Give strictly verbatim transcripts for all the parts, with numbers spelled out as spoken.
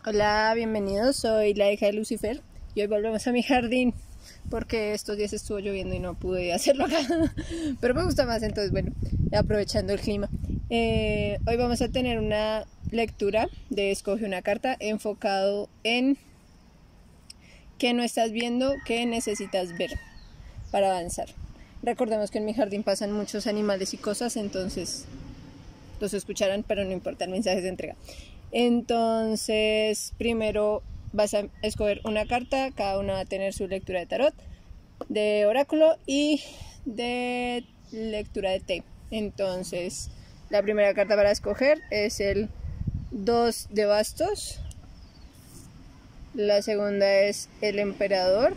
Hola, bienvenidos, soy la hija de Lucifer y hoy volvemos a mi jardín porque estos días estuvo lloviendo y no pude hacerlo acá, pero me gusta más, entonces bueno, aprovechando el clima. Eh, hoy vamos a tener una lectura de Escoge una carta enfocado en qué no estás viendo, qué necesitas ver para avanzar. Recordemos que en mi jardín pasan muchos animales y cosas, entonces los escucharán, pero no importa, el mensaje se entrega. Entonces, primero vas a escoger una carta, cada una va a tener su lectura de tarot, de oráculo y de lectura de té. Entonces, la primera carta para escoger es el dos de bastos, la segunda es el emperador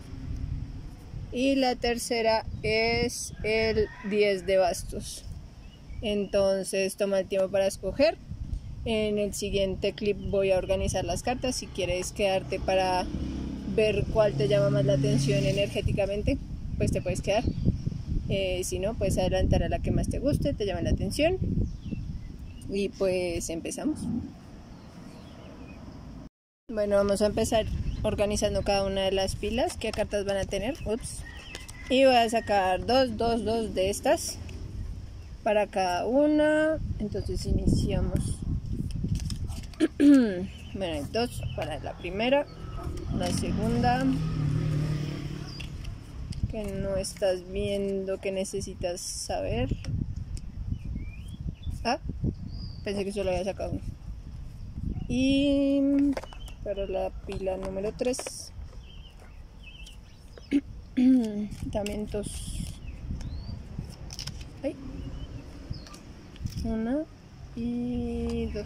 y la tercera es el diez de bastos. Entonces, toma el tiempo para escoger. En el siguiente clip voy a organizar las cartas. Si quieres quedarte para ver cuál te llama más la atención energéticamente, pues te puedes quedar. Eh, si no, puedes adelantar a la que más te guste, te llama la atención. Y pues empezamos. Bueno, vamos a empezar organizando cada una de las pilas. ¿Qué cartas van a tener? Ups. Y voy a sacar dos, dos, dos de estas para cada una. Entonces iniciamos. Bueno, hay dos para la primera, la segunda, que no estás viendo, que necesitas saber. Ah, pensé que solo había sacado uno. Y para la pila número tres, también dos. Ay. Una y dos.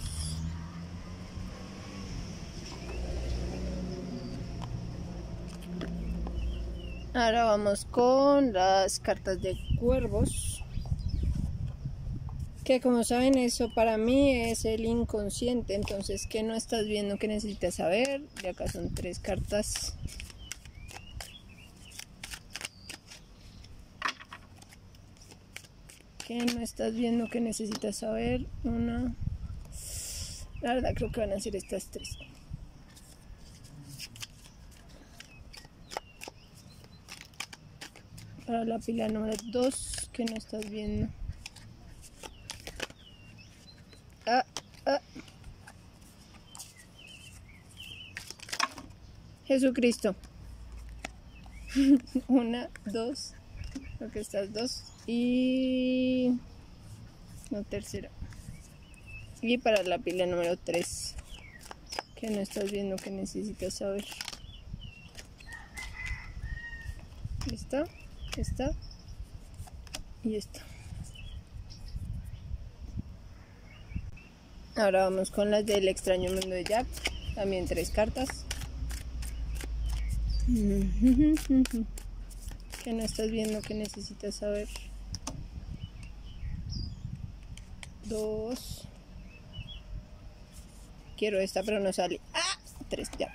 Ahora vamos con las cartas de cuervos, que como saben eso para mí es el inconsciente. Entonces, ¿qué no estás viendo que necesitas saber? De acá son tres cartas. ¿Qué no estás viendo que necesitas saber? Una. La verdad creo que van a ser estas tres. Para la pila número dos, que no estás viendo. Ah, ah. Jesucristo. Una, dos, creo que estas dos. Y no, tercera. Y para la pila número tres, que no estás viendo que necesitas saber. Esta, esta y esta. Ahora vamos con las del extraño mundo de Jack. También tres cartas. Que no estás viendo que necesitas saber. Dos. Quiero esta, pero no sale. ¡Ah! Tres, ya.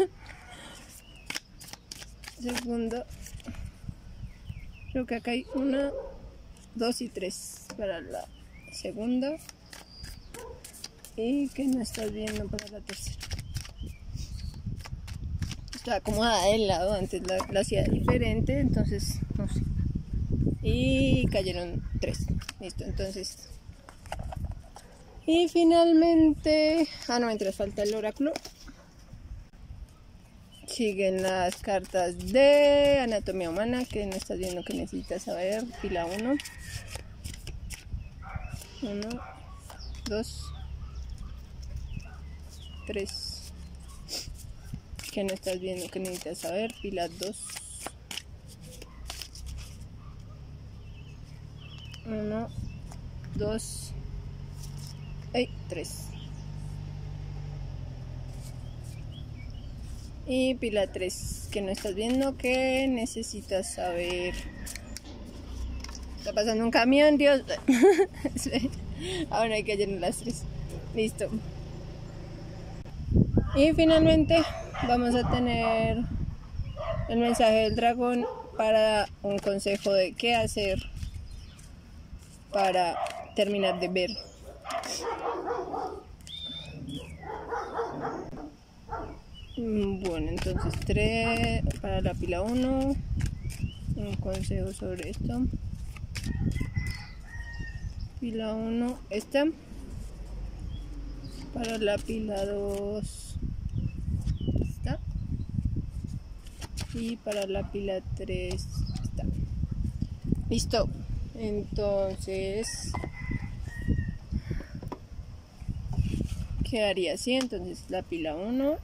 Segundo. Creo que acá hay una, dos y tres para la segunda. Y que no estás viendo para la tercera. Está acomodada del lado, antes la, la hacía diferente, entonces no sé. Y cayeron tres. Listo, entonces. Y finalmente. Ah, no, mientras falta el oráculo. Siguen las cartas de anatomía humana, que no estás viendo que necesitas saber. Pila uno. uno, dos, tres. Que no estás viendo que necesitas saber. Pila dos. uno, dos, tres. Y pila tres, que no estás viendo que necesitas saber. Está pasando un camión, Dios. Ahora hay que llenar las tres. Listo. Y finalmente vamos a tener el mensaje del dragón para un consejo de qué hacer para terminar de ver. Bueno, entonces tres para la pila uno. Un consejo sobre esto. Pila uno, esta. Para la pila dos, esta. Y para la pila tres, esta. Listo. Entonces quedaría así. Entonces la pila uno.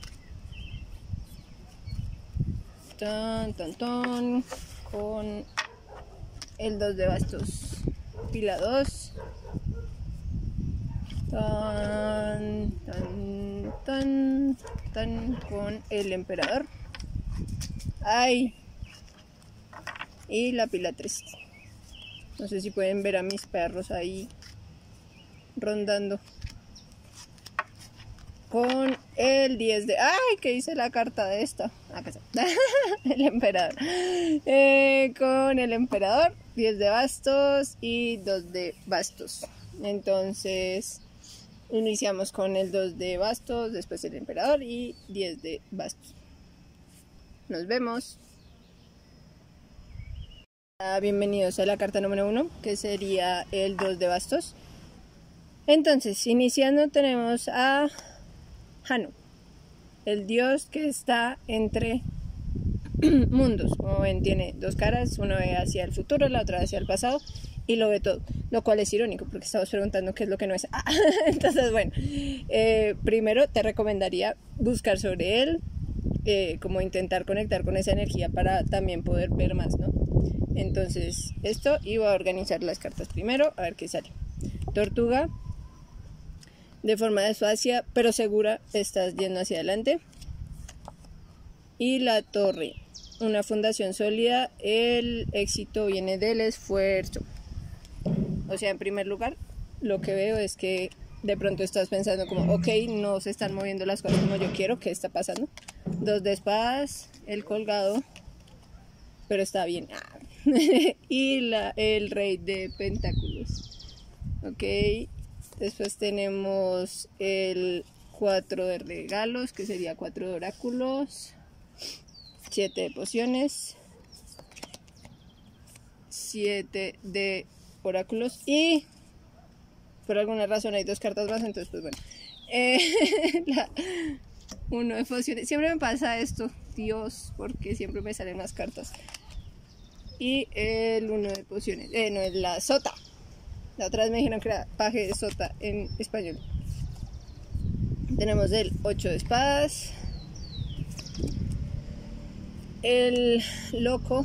Tan, tan, tan. Con el dos de bastos. Pila dos. Tan, tan, tan, tan. Con el emperador. Ay. Y la pila tres. No sé si pueden ver a mis perros ahí rondando. Con el diez de... ¡Ay! ¿Qué dice la carta de esta? Acá está. El emperador. Eh, con el emperador, diez de bastos y dos de bastos. Entonces, iniciamos con el dos de bastos, después el emperador y diez de bastos. Nos vemos. Bienvenidos a la carta número uno, que sería el dos de bastos. Entonces, iniciando tenemos a Anu, el dios que está entre mundos. Como ven, tiene dos caras, uno ve hacia el futuro, la otra hacia el pasado, y lo ve todo, lo cual es irónico porque estamos preguntando qué es lo que no es. Ah, entonces, bueno, eh, primero te recomendaría buscar sobre él, eh, como intentar conectar con esa energía para también poder ver más, ¿no? Entonces, esto, y voy a organizar las cartas primero, a ver qué sale. Tortuga, de forma despacia pero segura, estás yendo hacia adelante. Y la torre, una fundación sólida, el éxito viene del esfuerzo. O sea, en primer lugar, lo que veo es que de pronto estás pensando como, ok, no se están moviendo las cosas como yo quiero, ¿qué está pasando? Dos de espadas, el colgado, pero está bien. Ah. Y la, el rey de pentáculos. Ok. Después tenemos el cuatro de regalos, que sería cuatro de oráculos, siete de pociones, siete de oráculos y por alguna razón hay dos cartas más, entonces pues bueno. Eh, la, uno de pociones, siempre me pasa esto, Dios, porque siempre me salen más cartas. Y el uno de pociones, eh, no, es la sota. La otra vez me dijeron que era paje de sota en español. Tenemos el ocho de espadas, el loco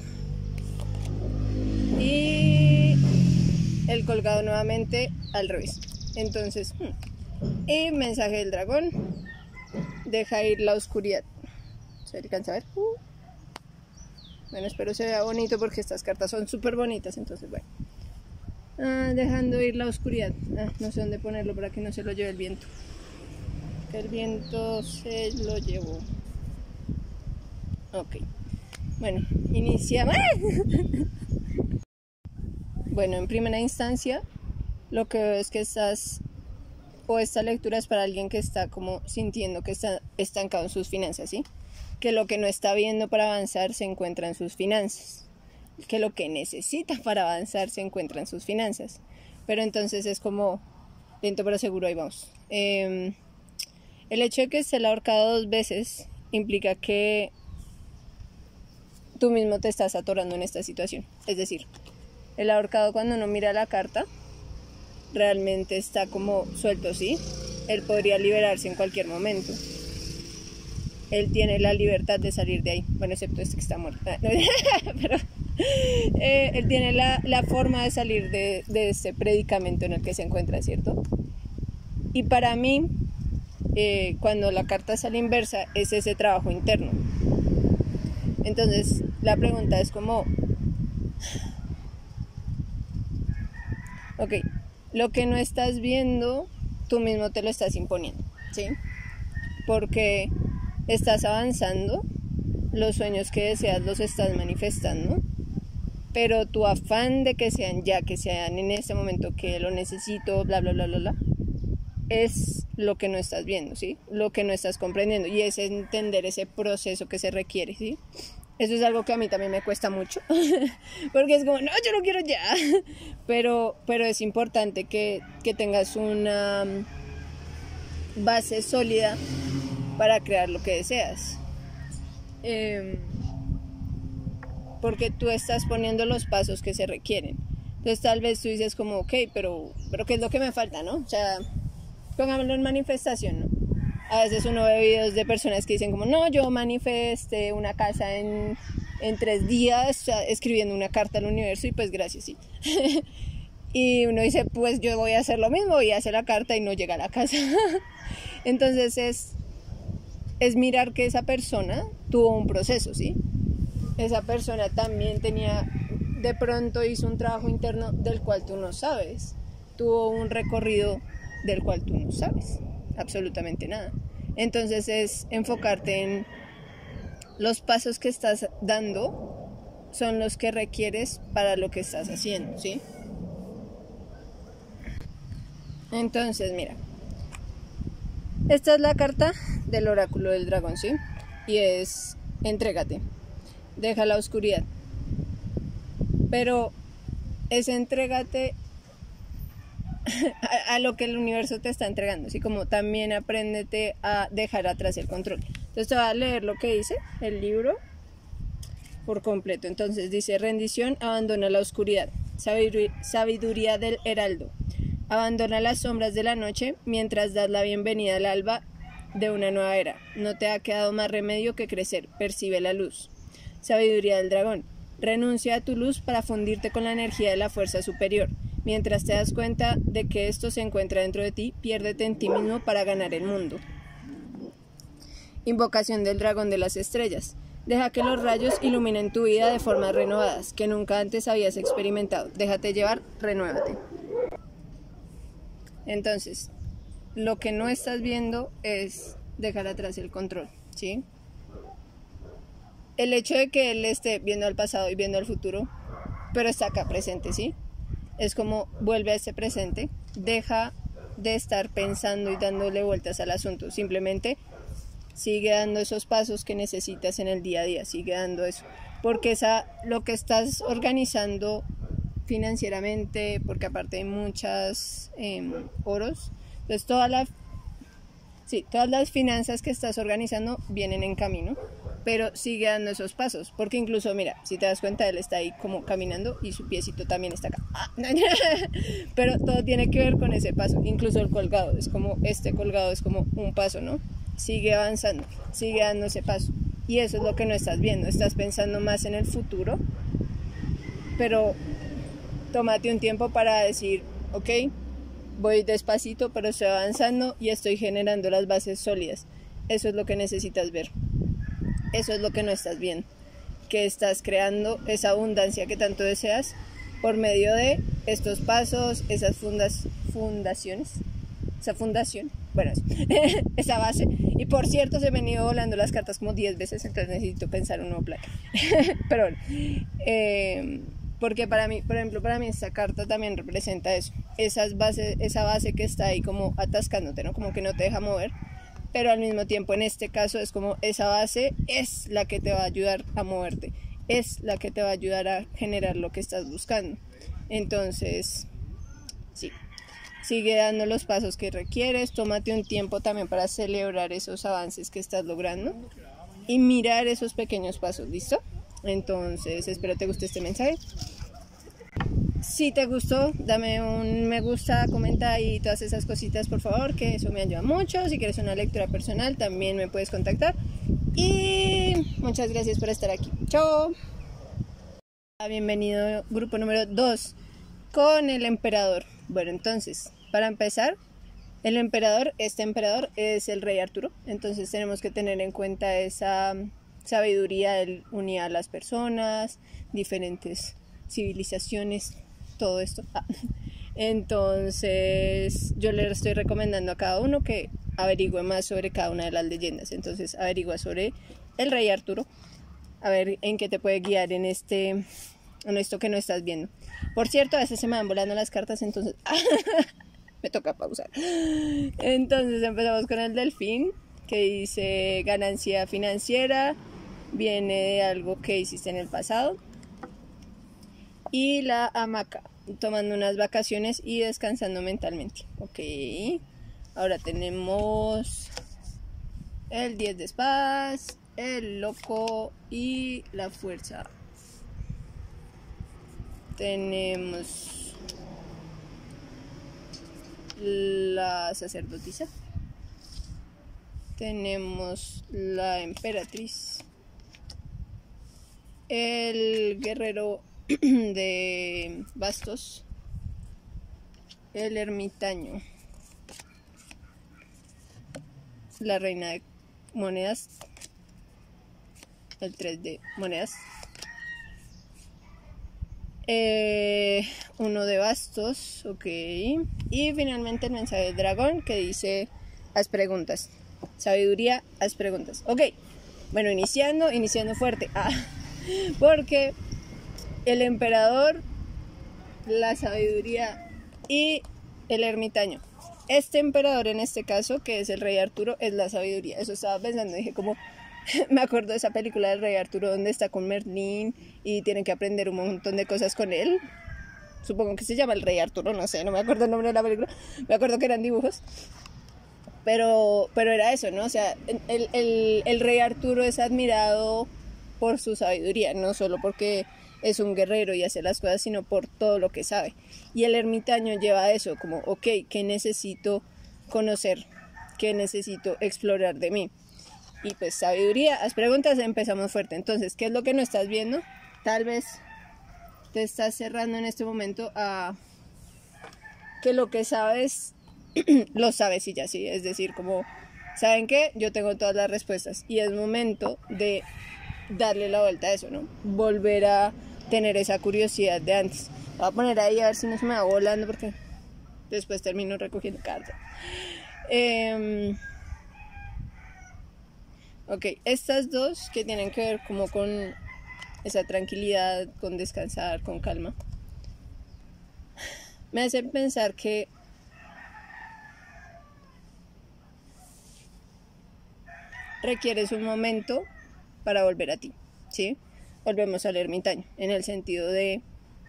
y el colgado nuevamente al revés. Entonces, y mensaje del dragón, deja ir la oscuridad. ¿Se alcanza a ver? Uh. Bueno, espero se vea bonito porque estas cartas son súper bonitas, entonces bueno. Ah, dejando ir la oscuridad. Ah, no sé dónde ponerlo para que no se lo lleve el viento. Que el viento se lo llevó. Ok. Bueno, iniciamos. Bueno, en primera instancia, lo que veo es que estás, o esta lectura es para alguien que está como sintiendo que está estancado en sus finanzas, ¿sí? Que lo que no está viendo para avanzar se encuentra en sus finanzas. Que lo que necesita para avanzar se encuentra en sus finanzas. Pero entonces es como lento pero seguro, ahí vamos. Eh, el hecho de que esté el ahorcado dos veces implica que tú mismo te estás atorando en esta situación. Es decir, el ahorcado, cuando uno mira la carta, realmente está como suelto, ¿sí? Él podría liberarse en cualquier momento. Él tiene la libertad de salir de ahí. Bueno, excepto este que está muerto. Pero eh, él tiene la, la forma de salir de, de este predicamento en el que se encuentra, ¿cierto? Y para mí, eh, cuando la carta sale inversa, es ese trabajo interno. Entonces, la pregunta es como... Ok, lo que no estás viendo, tú mismo te lo estás imponiendo, ¿sí? Porque estás avanzando, los sueños que deseas los estás manifestando, pero tu afán de que sean ya, que sean en este momento, que lo necesito, bla, bla, bla, bla, bla, es lo que no estás viendo, ¿sí? Lo que no estás comprendiendo, y es entender ese proceso que se requiere, ¿sí? Eso es algo que a mí también me cuesta mucho, porque es como, no, yo no quiero ya, pero, pero es importante que, que tengas una base sólida para crear lo que deseas, eh, porque tú estás poniendo los pasos que se requieren. Entonces tal vez tú dices como, ok, pero, pero ¿qué es lo que me falta, no? O sea, pongámoslo en manifestación, ¿no? A veces uno ve videos de personas que dicen como, no, yo manifesté una casa en, en tres días, o sea, escribiendo una carta al universo, y pues gracias, sí. Y uno dice, pues yo voy a hacer lo mismo, voy a hacer la carta y no llega a la casa. Entonces es, es mirar que esa persona tuvo un proceso, ¿sí? Esa persona también tenía, de pronto hizo un trabajo interno del cual tú no sabes, tuvo un recorrido del cual tú no sabes absolutamente nada. Entonces es enfocarte en los pasos que estás dando, son los que requieres para lo que estás haciendo, ¿sí? Entonces, mira, esta es la carta del oráculo del dragón, ¿sí? Y es, entrégate, deja la oscuridad. Pero es entrégate a, a lo que el universo te está entregando, así como también apréndete a dejar atrás el control. Entonces te voy a leer lo que dice el libro por completo. Entonces dice: rendición, abandona la oscuridad, sabiduría, sabiduría del heraldo, abandona las sombras de la noche mientras das la bienvenida al alba de una nueva era. No te ha quedado más remedio que crecer, percibe la luz. Sabiduría del dragón, renuncia a tu luz para fundirte con la energía de la fuerza superior. Mientras te das cuenta de que esto se encuentra dentro de ti, piérdete en ti mismo para ganar el mundo. Invocación del dragón de las estrellas. Deja que los rayos iluminen tu vida de formas renovadas que nunca antes habías experimentado. Déjate llevar, renuévate. Entonces, lo que no estás viendo es dejar atrás el control, ¿sí? El hecho de que él esté viendo al pasado y viendo al futuro, pero está acá presente, ¿sí? Es como vuelve a ese presente, deja de estar pensando y dándole vueltas al asunto, simplemente sigue dando esos pasos que necesitas en el día a día, sigue dando eso, porque esa, lo que estás organizando financieramente, porque aparte hay muchas eh, oros, entonces toda la, sí, todas las finanzas que estás organizando vienen en camino, pero sigue dando esos pasos, porque incluso, mira, si te das cuenta, él está ahí como caminando y su piecito también está acá. Pero todo tiene que ver con ese paso, incluso el colgado, es como, este colgado es como un paso, ¿no? Sigue avanzando, sigue dando ese paso, y eso es lo que no estás viendo, estás pensando más en el futuro, pero tómate un tiempo para decir, ok, voy despacito, pero estoy avanzando y estoy generando las bases sólidas. Eso es lo que necesitas ver. Eso es lo que no estás viendo, que estás creando esa abundancia que tanto deseas por medio de estos pasos, esas fundas, fundaciones, esa fundación, bueno, esa base. Y por cierto, se me han ido volando las cartas como diez veces, entonces necesito pensar un nuevo plan. Pero bueno, eh, porque para mí, por ejemplo, para mí esta carta también representa eso, esas bases, esa base que está ahí como atascándote, ¿no? Como que no te deja mover. Pero al mismo tiempo en este caso es como esa base es la que te va a ayudar a moverte, es la que te va a ayudar a generar lo que estás buscando. Entonces, sí, sigue dando los pasos que requieres, tómate un tiempo también para celebrar esos avances que estás logrando y mirar esos pequeños pasos, ¿listo? Entonces, espero te guste este mensaje. Si te gustó, dame un me gusta, comenta y todas esas cositas, por favor, que eso me ayuda mucho. Si quieres una lectura personal, también me puedes contactar. Y muchas gracias por estar aquí. Chao. Bienvenido, grupo número dos, con el emperador. Bueno, entonces, para empezar, el emperador, este emperador es el rey Arturo. Entonces tenemos que tener en cuenta esa sabiduría del unir a las personas, diferentes civilizaciones, todo esto. Ah. Entonces yo le estoy recomendando a cada uno que averigüe más sobre cada una de las leyendas. Entonces averigua sobre el rey Arturo, a ver en qué te puede guiar en este en esto que no estás viendo. Por cierto, a veces se me van volando las cartas, entonces me toca pausar. Entonces empezamos con el delfín, que dice ganancia financiera, viene de algo que hiciste en el pasado. Y la hamaca, tomando unas vacaciones y descansando mentalmente. Ok, ahora tenemos el diez de espadas, el loco y la fuerza. Tenemos la sacerdotisa. Tenemos la emperatriz. El guerrero de bastos. El ermitaño. La reina de monedas. El tres de monedas. Eh, uno de bastos, ok. Y finalmente el mensaje del dragón, que dice: haz preguntas. Sabiduría, haz preguntas. Ok, bueno, iniciando, iniciando fuerte. Ah, porque el emperador, la sabiduría y el ermitaño. Este emperador en este caso, que es el rey Arturo, es la sabiduría. Eso estaba pensando, dije como... Me acuerdo de esa película del rey Arturo donde está con Merlín y tienen que aprender un montón de cosas con él. Supongo que se llama el rey Arturo, no sé, no me acuerdo el nombre de la película. Me acuerdo que eran dibujos. Pero, pero era eso, ¿no? O sea, el, el, el rey Arturo es admirado por su sabiduría, no solo porque es un guerrero y hace las cosas, sino por todo lo que sabe. Y el ermitaño lleva eso, como, ok, ¿qué necesito conocer? ¿Qué necesito explorar de mí? Y pues sabiduría, las preguntas, empezamos fuerte. Entonces, ¿qué es lo que no estás viendo? Tal vez te estás cerrando en este momento a que lo que sabes, lo sabes y ya, sí. Es decir, como, ¿saben qué? Yo tengo todas las respuestas. Y es momento de darle la vuelta a eso, ¿no? Volver a tener esa curiosidad de antes. Voy a poner ahí a ver si no se me va volando porque después termino recogiendo cartas. Eh... Ok, estas dos que tienen que ver como con esa tranquilidad, con descansar, con calma, me hacen pensar que requieres un momento para volver a ti, ¿sí? Volvemos al ermitaño, en el sentido de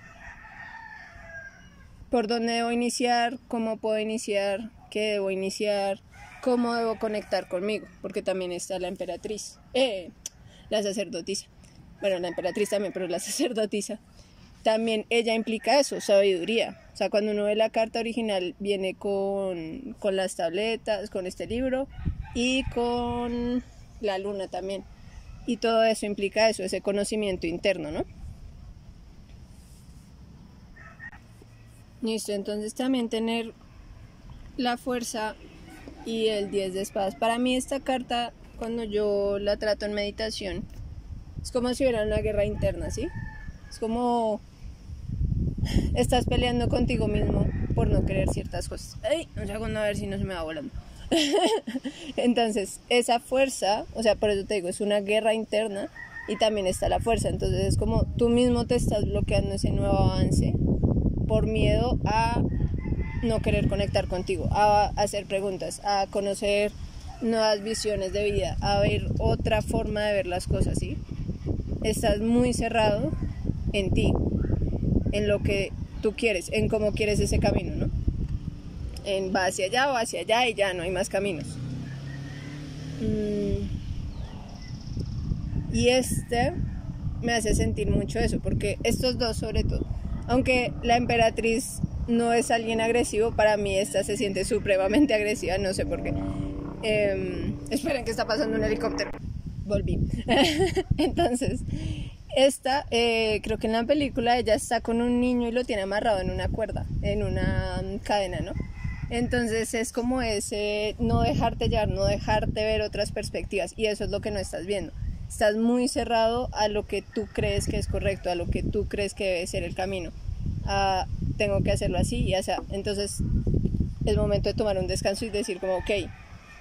por dónde debo iniciar, cómo puedo iniciar, qué debo iniciar, cómo debo conectar conmigo, porque también está la emperatriz, eh, la sacerdotisa. Bueno, la emperatriz también, pero la sacerdotisa. También ella implica eso, sabiduría. O sea, cuando uno ve la carta original, viene con, con las tabletas, con este libro y con la luna también. Y todo eso implica eso, ese conocimiento interno, ¿no? Listo, entonces también tener la fuerza y el diez de espadas. Para mí esta carta, cuando yo la trato en meditación, es como si hubiera una guerra interna, ¿sí? Es como estás peleando contigo mismo por no querer ciertas cosas. ¡Ay! Un segundo a ver si no se me va volando. Entonces, esa fuerza, o sea, por eso te digo, es una guerra interna y también está la fuerza. Entonces es como tú mismo te estás bloqueando ese nuevo avance por miedo a no querer conectar contigo, a hacer preguntas, a conocer nuevas visiones de vida, a ver otra forma de ver las cosas, ¿sí? Estás muy cerrado en ti, en lo que tú quieres, en cómo quieres ese camino, ¿no? En va hacia allá o hacia allá y ya no hay más caminos. Mm. Y este me hace sentir mucho eso, porque estos dos sobre todo, aunque la emperatriz no es alguien agresivo, para mí esta se siente supremamente agresiva, no sé por qué. Eh, esperen que está pasando un helicóptero. Volví. Entonces, esta, eh, creo que en la película ella está con un niño y lo tiene amarrado en una cuerda, en una cadena, ¿no? Entonces es como ese no dejarte llevar, no dejarte ver otras perspectivas, y eso es lo que no estás viendo. Estás muy cerrado a lo que tú crees que es correcto, a lo que tú crees que debe ser el camino. A, tengo que hacerlo así y así. Entonces es momento de tomar un descanso y decir como, ok,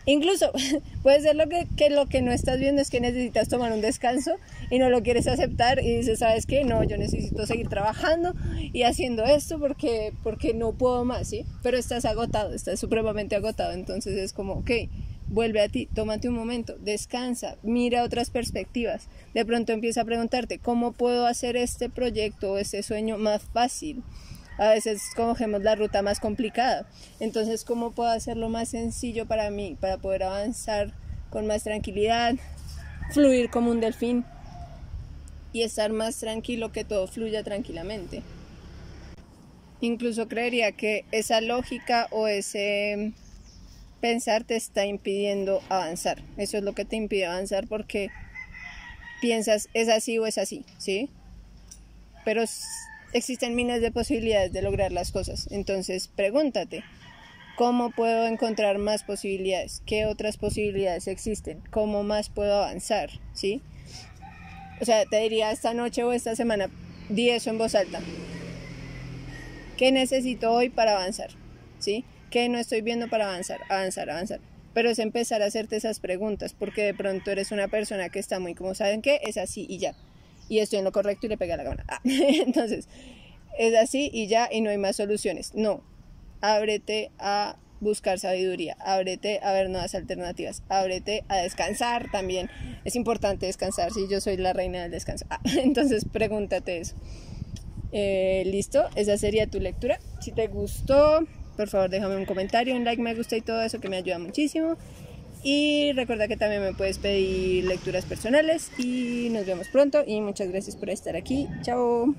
Incluso puede ser lo que, que lo que no estás viendo es que necesitas tomar un descanso y no lo quieres aceptar y dices, ¿sabes qué? No, yo necesito seguir trabajando y haciendo esto porque, porque no puedo más, ¿sí? Pero estás agotado, estás supremamente agotado, entonces es como, ok, vuelve a ti, tómate un momento, descansa, mira otras perspectivas. De pronto empieza a preguntarte, ¿cómo puedo hacer este proyecto o este sueño más fácil? A veces cogemos la ruta más complicada. Entonces, ¿cómo puedo hacerlo más sencillo para mí? Para poder avanzar con más tranquilidad, fluir como un delfín y estar más tranquilo, que todo fluya tranquilamente. Incluso creería que esa lógica o ese pensar te está impidiendo avanzar. Eso es lo que te impide avanzar porque piensas es así o es así, ¿sí? Pero existen miles de posibilidades de lograr las cosas. Entonces pregúntate, ¿cómo puedo encontrar más posibilidades? ¿Qué otras posibilidades existen? ¿Cómo más puedo avanzar? ¿Sí? O sea, te diría esta noche o esta semana, di eso en voz alta. ¿Qué necesito hoy para avanzar? ¿Sí? ¿Qué no estoy viendo para avanzar? Avanzar, avanzar. Pero es empezar a hacerte esas preguntas, porque de pronto eres una persona que está muy como, ¿saben qué? Es así y ya. Y estoy en lo correcto y le pega la gana. Ah, entonces, es así y ya y no hay más soluciones. No, ábrete a buscar sabiduría, ábrete a ver nuevas alternativas, ábrete a descansar también. Es importante descansar, si yo soy la reina del descanso. Ah, entonces, pregúntate eso. Eh, Listo, esa sería tu lectura. Si te gustó, por favor déjame un comentario, un like, me gusta y todo eso que me ayuda muchísimo. Y recuerda que también me puedes pedir lecturas personales y nos vemos pronto y muchas gracias por estar aquí. Chao.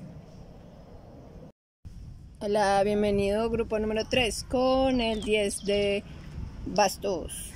Hola, bienvenido grupo número tres con el diez de bastos.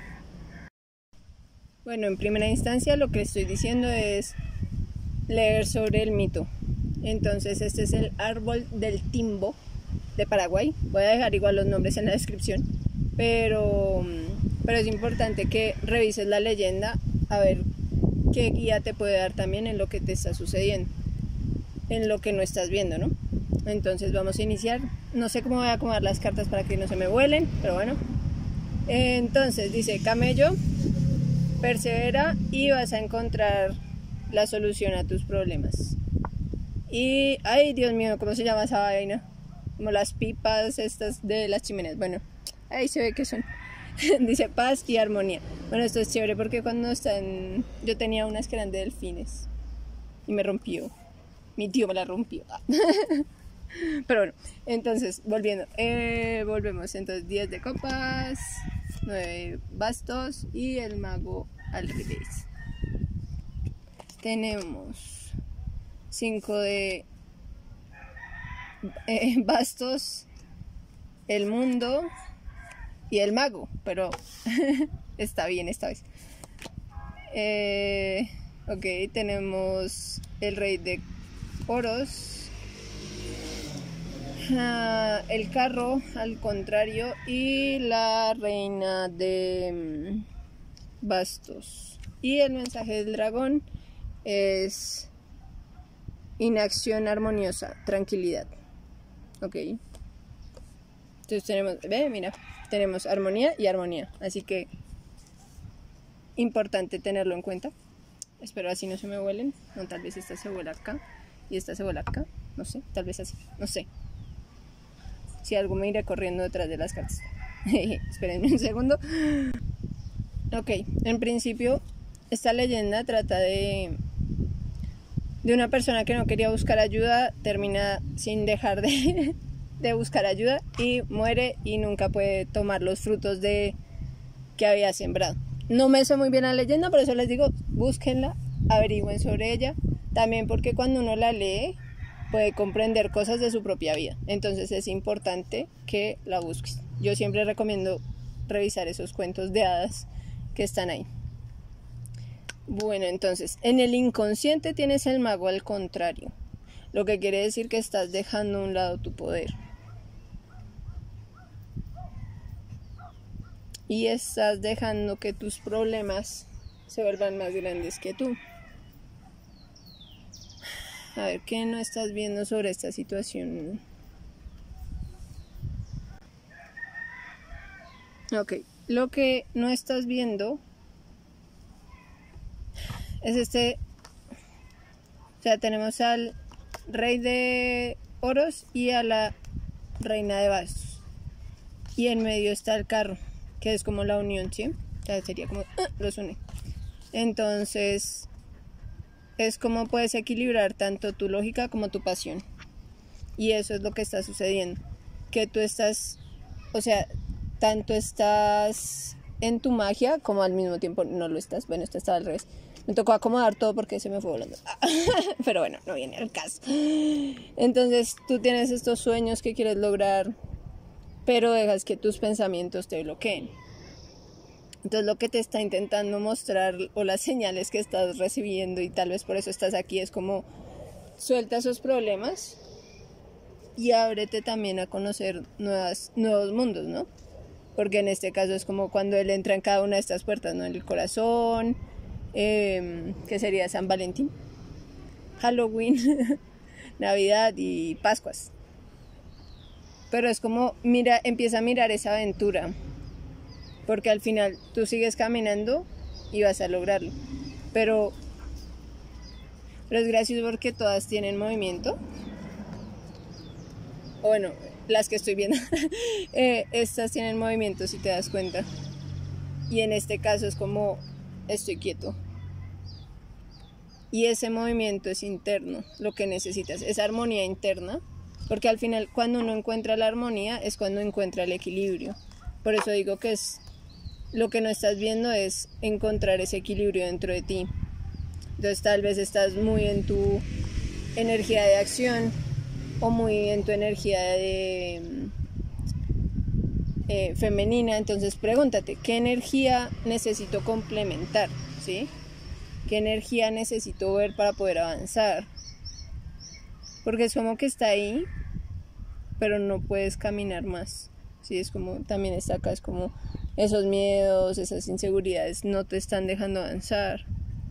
Bueno, en primera instancia lo que estoy diciendo es leer sobre el mito. Entonces este es el árbol del timbo de Paraguay. Voy a dejar igual los nombres en la descripción, pero... pero es importante que revises la leyenda a ver qué guía te puede dar también en lo que te está sucediendo, en lo que no estás viendo, ¿no? Entonces vamos a iniciar. No sé cómo voy a acomodar las cartas para que no se me vuelen, pero bueno. Entonces dice, camello, persevera y vas a encontrar la solución a tus problemas. Y, ay Dios mío, ¿cómo se llama esa vaina? Como las pipas estas de las chimeneas. Bueno, ahí se ve que son. Dice paz y armonía. Bueno, esto es chévere porque cuando están... Yo tenía unas que eran de delfines y me rompió. Mi tío me la rompió. Pero bueno, entonces, volviendo. Eh, volvemos. Entonces, diez de copas, nueve bastos y el mago al revés. Tenemos cinco de eh, bastos, el mundo y el mago, pero está bien esta vez. Eh, ok, tenemos el rey de oros, uh, el carro al contrario y la reina de um, bastos. Y el mensaje del dragón es inacción armoniosa, tranquilidad. Ok. Entonces tenemos, ve, mira, tenemos armonía y armonía. Así que importante tenerlo en cuenta. Espero así no se me vuelen. No, tal vez esta se vuela acá y esta se vuela acá. No sé, tal vez así, no sé. Si algo me iré corriendo detrás de las cartas. Espérenme un segundo. Ok, en principio esta leyenda trata de de una persona que no quería buscar ayuda, termina sin dejar de, de buscar ayuda y muere y nunca puede tomar los frutos de que había sembrado. No me sé muy bien la leyenda, por eso les digo, búsquenla, averigüen sobre ella, también porque cuando uno la lee puede comprender cosas de su propia vida, entonces es importante que la busques. Yo siempre recomiendo revisar esos cuentos de hadas que están ahí. Bueno, entonces, en el inconsciente tienes el mago al contrario, lo que quiere decir que estás dejando a un lado tu poder. Y estás dejando que tus problemas se vuelvan más grandes que tú. A ver, ¿qué no estás viendo sobre esta situación? Ok, lo que no estás viendo es este, o sea, tenemos al rey de oros y a la reina de bastos, y en medio está el carro, que es como la unión, ¿sí? O sea, sería como, uh, los une. Entonces, es como puedes equilibrar tanto tu lógica como tu pasión. Y eso es lo que está sucediendo, que tú estás, o sea, tanto estás en tu magia como al mismo tiempo no lo estás. Bueno, esto estaba al revés. Me tocó acomodar todo porque se me fue volando. Pero bueno, no viene al caso. Entonces tú tienes estos sueños que quieres lograr, pero dejas que tus pensamientos te bloqueen. Entonces lo que te está intentando mostrar, o las señales que estás recibiendo, y tal vez por eso estás aquí, es como suelta esos problemas y ábrete también a conocer nuevas, nuevos mundos, ¿no? Porque en este caso es como cuando él entra en cada una de estas puertas, ¿no? En el corazón, eh, que sería San Valentín, Halloween, Navidad y Pascuas. Pero es como, mira, empieza a mirar esa aventura, porque al final tú sigues caminando y vas a lograrlo. Pero, pero es gracioso porque todas tienen movimiento. O bueno, las que estoy viendo, eh, estas tienen movimiento, si te das cuenta. Y en este caso es como, estoy quieto. Y ese movimiento es interno, lo que necesitas, esa armonía interna. Porque al final, cuando uno encuentra la armonía, es cuando encuentra el equilibrio. Por eso digo que es lo que no estás viendo, es encontrar ese equilibrio dentro de ti. Entonces tal vez estás muy en tu energía de acción o muy en tu energía de eh, femenina. Entonces pregúntate, ¿qué energía necesito complementar? ¿Sí? ¿Qué energía necesito ver para poder avanzar? Porque es como que está ahí, pero no puedes caminar más. Sí, es como, también está acá, es como esos miedos, esas inseguridades no te están dejando avanzar.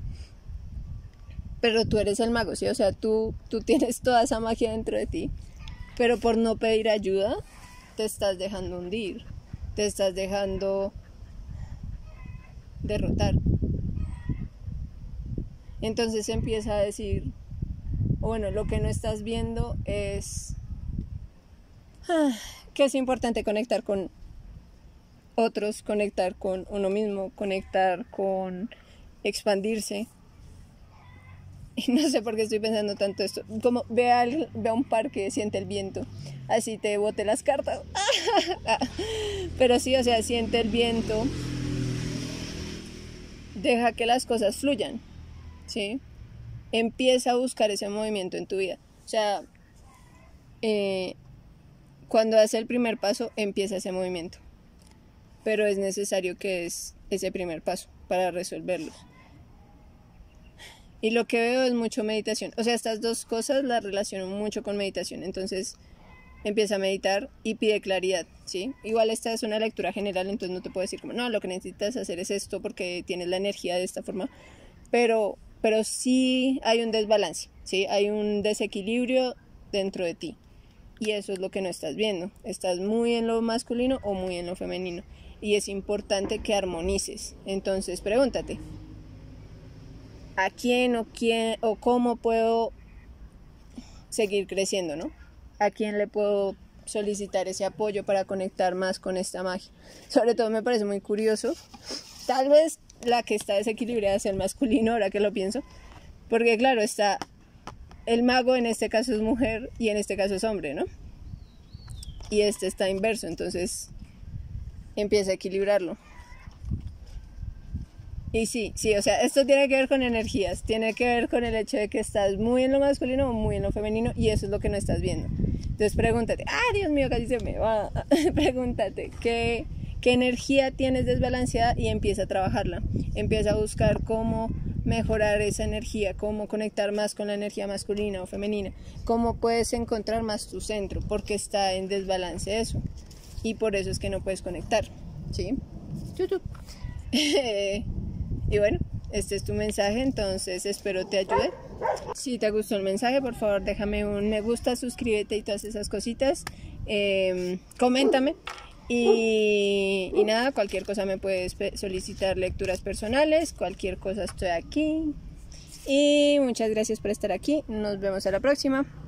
Pero tú eres el mago, ¿sí? O sea, tú, tú tienes toda esa magia dentro de ti, pero por no pedir ayuda, te estás dejando hundir, te estás dejando derrotar. Entonces empieza a decir, o bueno, lo que no estás viendo es ah, que es importante conectar con otros, conectar con uno mismo, conectar con expandirse. Y no sé por qué estoy pensando tanto esto. Como ve a, ve a un parque, siente el viento, así te bote las cartas. Pero sí, o sea, siente el viento, deja que las cosas fluyan, ¿sí? Empieza a buscar ese movimiento en tu vida. O sea, eh, cuando hace el primer paso, empieza ese movimiento. Pero es necesario que es ese primer paso para resolverlos. Y lo que veo es mucho meditación. O sea, estas dos cosas las relaciono mucho con meditación. Entonces, empieza a meditar y pide claridad, ¿sí? Igual esta es una lectura general, entonces no te puedo decir como, no, lo que necesitas hacer es esto porque tienes la energía de esta forma. Pero, pero sí hay un desbalance, ¿sí? Hay un desequilibrio dentro de ti. Y eso es lo que no estás viendo. Estás muy en lo masculino o muy en lo femenino. Y es importante que armonices. Entonces, pregúntate, ¿a quién o quién o cómo puedo seguir creciendo, ¿no? ¿A quién le puedo solicitar ese apoyo para conectar más con esta magia? Sobre todo me parece muy curioso. Tal vez la que está desequilibrada sea el masculino, ahora que lo pienso. Porque claro, está el mago, en este caso es mujer y en este caso es hombre, ¿no? Y este está inverso, entonces empieza a equilibrarlo. Y sí, sí, o sea, esto tiene que ver con energías, tiene que ver con el hecho de que estás muy en lo masculino o muy en lo femenino y eso es lo que no estás viendo. Entonces pregúntate, ah, Dios mío, casi se me va. Pregúntate, ¿qué, qué energía tienes desbalanceada? Y empieza a trabajarla. Empieza a buscar cómo mejorar esa energía, cómo conectar más con la energía masculina o femenina, cómo puedes encontrar más tu centro, porque está en desbalance eso. Y por eso es que no puedes conectar, ¿sí? Y bueno, este es tu mensaje, entonces espero te ayude. Si te gustó el mensaje, por favor déjame un me gusta, suscríbete y todas esas cositas. Eh, coméntame Y, y nada, cualquier cosa me puedes solicitar lecturas personales, cualquier cosa estoy aquí. Y muchas gracias por estar aquí, nos vemos a la próxima.